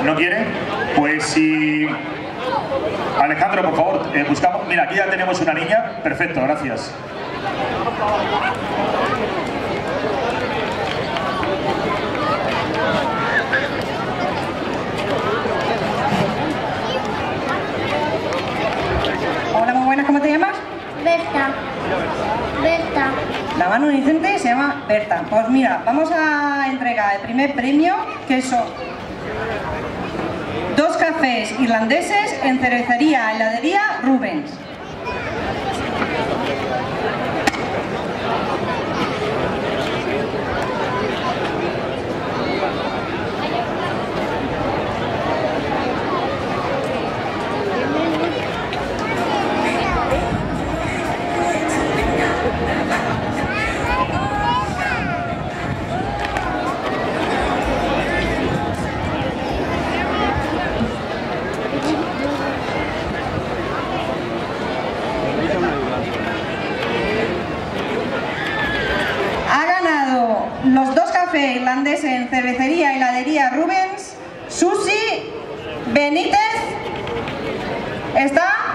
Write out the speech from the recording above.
¿No quiere? Pues si... Alejandro, por favor, buscamos... Mira, aquí ya tenemos una niña. Perfecto, gracias. Hola, muy buenas, ¿cómo te llamas? Berta. Berta. La mano inocente se llama Berta. Pues mira, vamos a entregar el primer premio, que son 2 cafés irlandeses en cervecería heladería Rubens. Los 2 cafés irlandeses en cervecería y heladería Rubens, Susi Benítez. ¿Está?